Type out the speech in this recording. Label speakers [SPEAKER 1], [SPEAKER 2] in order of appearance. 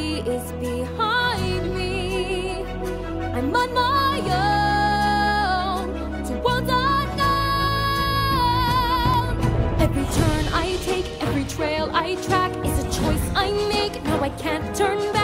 [SPEAKER 1] sea is behind me. I'm on my own to worlds unknown. Every turn I take, every trail I track is a choice I make. Now I can't turn back.